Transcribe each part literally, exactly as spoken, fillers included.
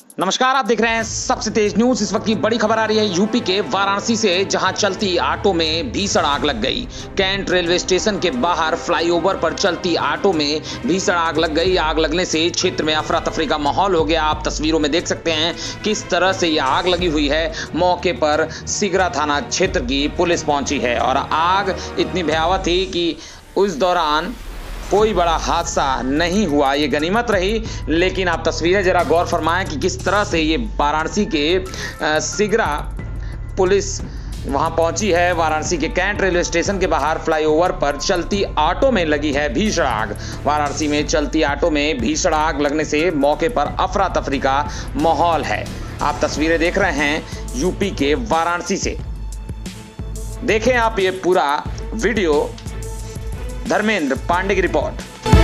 नमस्कार, आप देख रहे हैं सबसे तेज न्यूज। इस वक्त की बड़ी खबर आ रही है यूपी के वाराणसी से, जहां चलती ऑटो में भीषण आग लग गई। कैंट रेलवे स्टेशन के बाहर फ्लाईओवर पर चलती ऑटो में भीषण आग लग गई। आग लगने से क्षेत्र में अफरा तफरी का माहौल हो गया। आप तस्वीरों में देख सकते हैं किस तरह से यह आग लगी हुई है। मौके पर सिगरा थाना क्षेत्र की पुलिस पहुंची है और आग इतनी भयावह थी कि उस दौरान कोई बड़ा हादसा नहीं हुआ, ये गनीमत रही। लेकिन आप तस्वीरें जरा गौर फरमाएं कि किस तरह से ये वाराणसी के सिगरा पुलिस वहां पहुंची है। वाराणसी के कैंट रेलवे स्टेशन के बाहर फ्लाईओवर पर चलती ऑटो में लगी है भीषण आग। वाराणसी में चलती ऑटो में भीषण आग लगने से मौके पर अफरा तफरी का माहौल है। आप तस्वीरें देख रहे हैं यूपी के वाराणसी से। देखें आप ये पूरा वीडियो। धर्मेंद्र पांडे की रिपोर्ट।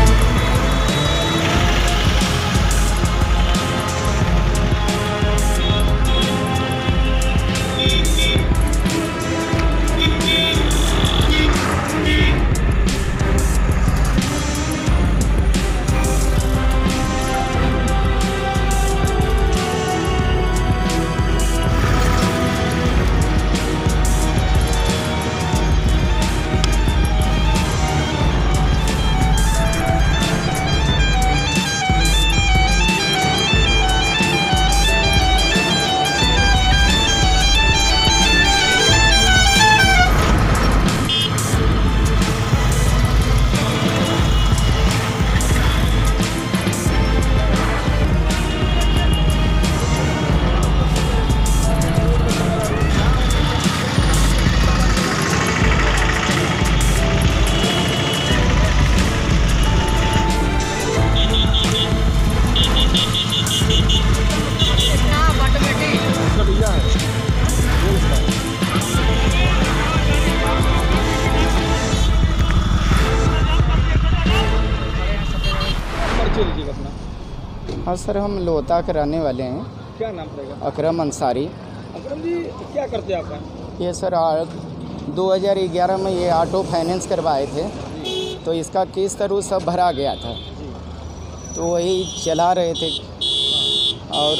हाँ सर, हम लोहता के रहने वाले हैं। क्या नाम पड़ेगा? अकरम अंसारी। अकरम जी, क्या करते हैं आप? ये सर दो हज़ार ग्यारह में ये ऑटो फाइनेंस करवाए थे, तो इसका किस्त रू सब भरा गया था, तो वही चला रहे थे और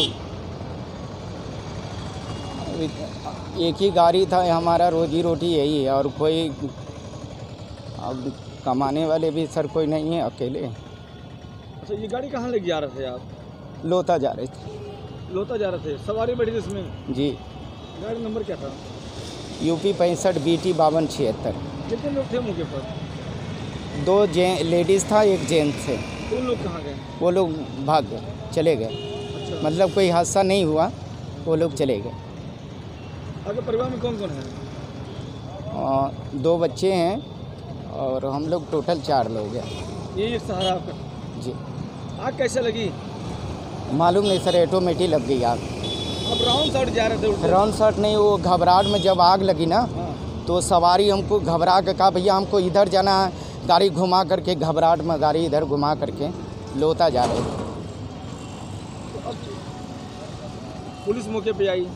एक ही गाड़ी था। हमारा रोजी रोटी यही है और कोई अब कमाने वाले भी सर कोई नहीं है, अकेले। अच्छा, ये गाड़ी कहाँ लेके जा रहे थे आप? लोहता जा रहे थे। लोहता जा रहे थे, सवारी बैठी थी इसमें? जी। गाड़ी नंबर क्या था? यूपी पैंसठ बी टी बावन छिहत्तर। कितने लोग थे मौके पर? दो जे लेडीज़ था, एक जेंट्स थे। वो लोग कहाँ गए? वो लोग भाग गए, चले गए। अच्छा। मतलब कोई हादसा नहीं हुआ, वो लोग चले गए। आपके परिवार में कौन कौन है? आ, दो बच्चे हैं और हम लोग टोटल चार लोग हैं। ये एक सहारा आपका? जी। आग कैसे लगी? मालूम नहीं सर, ऑटोमेटिक लग गई आग। आप राउंड साइड जा रहे थे? राउंड शॉट नहीं, वो घबराहट में जब आग लगी ना, हाँ। तो सवारी हमको घबरा के कहा भैया हमको इधर जाना है, गाड़ी घुमा करके, घबराहट में गाड़ी इधर घुमा करके लोहता जा रहे थे। तो अब पुलिस मौके पे आई?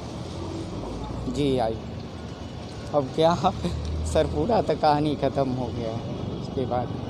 जी आई। अब क्या सर, पूरा तो कहानी ख़त्म हो गया उसके बाद।